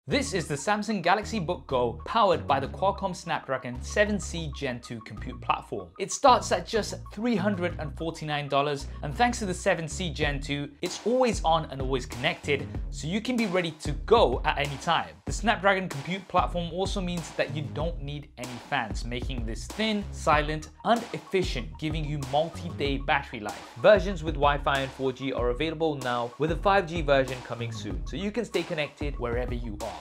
This is the Samsung Galaxy Book Go powered by the Qualcomm Snapdragon 7C Gen 2 compute platform. It starts at just $349, and thanks to the 7C Gen 2, it's always on and always connected, so you can be ready to go at any time. The Snapdragon compute platform also means that you don't need any fans, making this thin, silent, and efficient, giving you multi-day battery life. Versions with Wi-Fi and 4G are available now, with a 5G version coming soon, so you can stay connected wherever you are.